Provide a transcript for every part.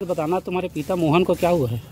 बताना तुम्हारे पिता मोहन को क्या हुआ है?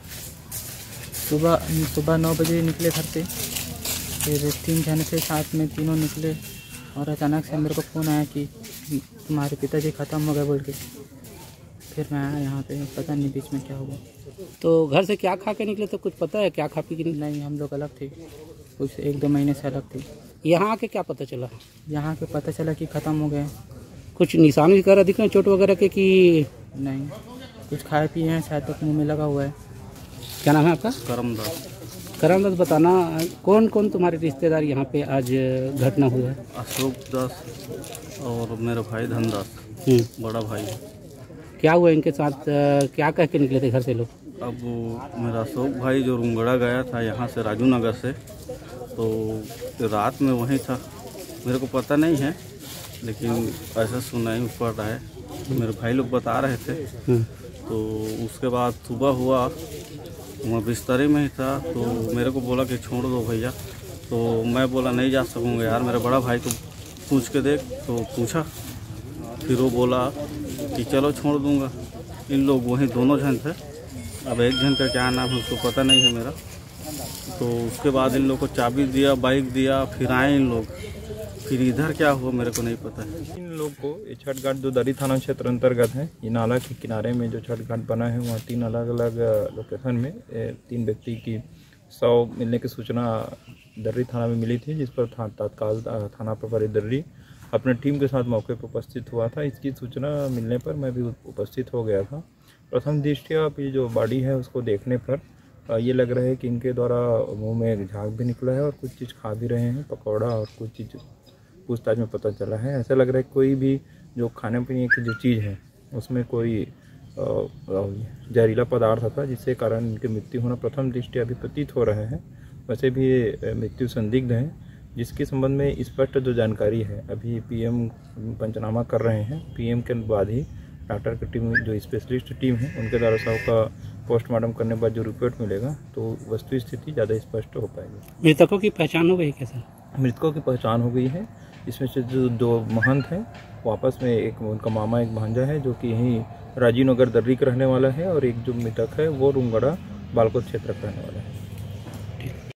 सुबह 9 बजे निकले घर से, फिर 3 जन से साथ में तीनों निकले और अचानक से मेरे को फ़ोन आया कि तुम्हारे पिताजी ख़त्म हो गए बोल के। फिर मैं आया यहाँ पे, पता नहीं बीच में क्या हुआ। तो घर से क्या खा के निकले थे, कुछ पता है क्या खा पी के निकले? नहीं, हम लोग अलग थे, कुछ 1-2 महीने से अलग थे। यहाँ आके क्या पता चला? यहाँ पे पता चला कि ख़त्म हो गए। कुछ निशान वगैरह दिख रहे हैं चोट वगैरह के कि नहीं? कुछ खाए पिए हैं, शायद तक मुँह में लगा हुआ है। क्या नाम है आपका? करमदास। करमदास, बताना कौन कौन तुम्हारे रिश्तेदार यहाँ पे आज घटना हुआ है? अशोक दास और मेरा भाई धनदास, बड़ा भाई। क्या हुआ इनके साथ, क्या कह के निकले थे घर से लोग? अब मेरा अशोक भाई जो रुंगड़ा गया था यहाँ से राजू नगर से, तो रात में वहीं था। मेरे को पता नहीं है, लेकिन ऐसा सुनाई पड़ रहा है, मेरे भाई लोग बता रहे थे। तो उसके बाद सुबह हुआ, मैं बिस्तरे में ही था, तो मेरे को बोला कि छोड़ दो भैया। तो मैं बोला नहीं जा सकूँगा यार, मेरा बड़ा भाई को पूछ के देख। तो पूछा, फिर वो बोला कि चलो छोड़ दूँगा। इन लोग वहीं दोनों जन थे, अब एक जन का क्या नाम है उसको पता नहीं है मेरा। तो उसके बाद इन लोग को चाबी दिया, बाइक दिया, फिर आए इन लोग। फिर इधर क्या हुआ मेरे को नहीं पता है। इन लोग को ये छठ घाट जो दर्री थाना क्षेत्र अंतर्गत है, ये नाला के किनारे में जो छठ घाट बना है, वहाँ 3 अलग अलग लोकेशन में 3 व्यक्ति की शव मिलने की सूचना दर्री थाना में मिली थी, जिस पर तत्काल थाना प्रभारी दर्री अपने टीम के साथ मौके पर उपस्थित हुआ था। इसकी सूचना मिलने पर मैं भी उपस्थित हो गया था। प्रथम दृष्टया ये जो बॉडी है उसको देखने पर ये लग रहा है कि इनके द्वारा मुंह में झाग भी निकला है और कुछ चीज़ खा भी रहे हैं, पकौड़ा और कुछ चीज़ पूछताछ में पता चला है। ऐसा लग रहा है कोई भी जो खाने पीने की जो चीज़ है उसमें कोई जहरीला पदार्थ था, जिससे कारण इनकी मृत्यु होना प्रथम दृष्टया अभी प्रतीत हो रहा है। वैसे भी ये मृत्यु संदिग्ध है, जिसके संबंध में स्पष्ट जो जानकारी है अभी पीएम पंचनामा कर रहे हैं। पीएम के बाद ही डॉक्टर की टीम, जो स्पेशलिस्ट टीम है, उनके द्वारा शव का पोस्टमार्टम करने के बाद जो रिपोर्ट मिलेगा तो वस्तु स्थिति ज़्यादा स्पष्ट हो पाएगी। मृतकों की पहचान हो गई कैसे? मृतकों की पहचान हो गई है। इसमें से जो 2 महंत हैं वो आपस में, एक उनका मामा एक भांजा है जो कि यहीं राजीव नगर दर्री का रहने वाला है, और एक जो मृतक है वो रुंगड़ा बालकोट क्षेत्र का रहने वाला है।